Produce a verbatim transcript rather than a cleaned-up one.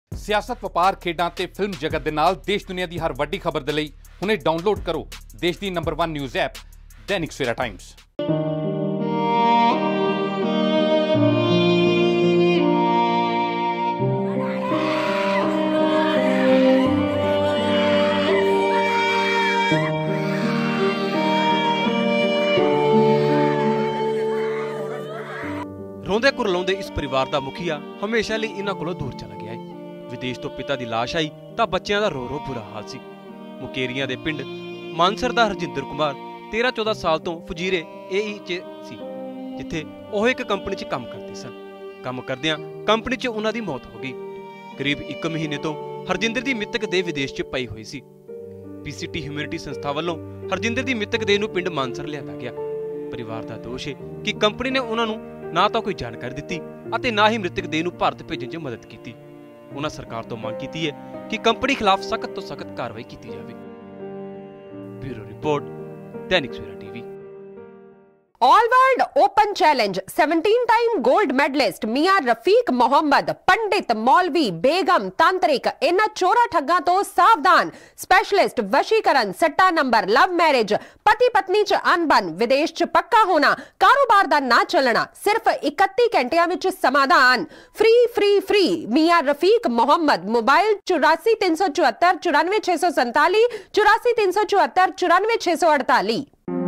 सियासत वपार खेडां ते फिल्म जगत दे नाल देश दुनिया की हर वड्डी खबर दे लई हुणे डाउनलोड करो देश दी number one news app Dainik Savera times. रोंदे कुरलाउंदे इस परिवार का मुखिया हमेशा लिए इन्हां कोलों दूर चला गया है। विदेश तो पिता की लाश आई तो बच्चों का रो रो बुरा हाल सी। मुकेरियां दे पिंड मानसर दा हरजिंदर कुमार तेरह चौदह साल तो फजीरे ए ई च सी, जिथे ओह एक कंपनी च काम करते सन। काम करदियां कंपनी च उन्हां दी मौत हो गई। करीब एक महीने तो हरजिंदर दी मृतक देह विदेश च पई हुई सी। पीसीटी ह्यूमैनिटी संस्था वालों हरजिंदर दी मृतक देह नूं पिंड मानसर लिआंदा गया। परिवार का दोष है कि कंपनी ने उन्हां नूं ना तो कोई जानकारी दी अते ना ही मृतक देह नूं भारत भेजण च मदद की। उन्हां सरकार तो मांग की है कि कंपनी खिलाफ सख्त तो सख्त कार्रवाई की जाए। Bureau report Dainik Savera TV. All world open challenge सत्रह टाइम गोल्ड मेडलिस्ट मियां रफीक मोहम्मद, पंडित, मौलवी, बेगम, तांत्रिक इन्हां चोरा ठग्गां तो सावधान। स्पेशलिस्ट वशीकरण, सट्टा नंबर, लव मैरिज, पति पत्नी च अनबन, विदेश च पक्का होना, कारोबार दा ना चलना, सिर्फ इकत्ती घंटियां विच समाधान। फ्री फ्री फ्री मियां रफीक मोहम्मद। मोबाइल चौरासी तीन सौ चौहत्तर चौरानवे छह सौ संताली, चौरासी तीन सौ चौहत्तर चौरानवे छह सौ अड़ताली।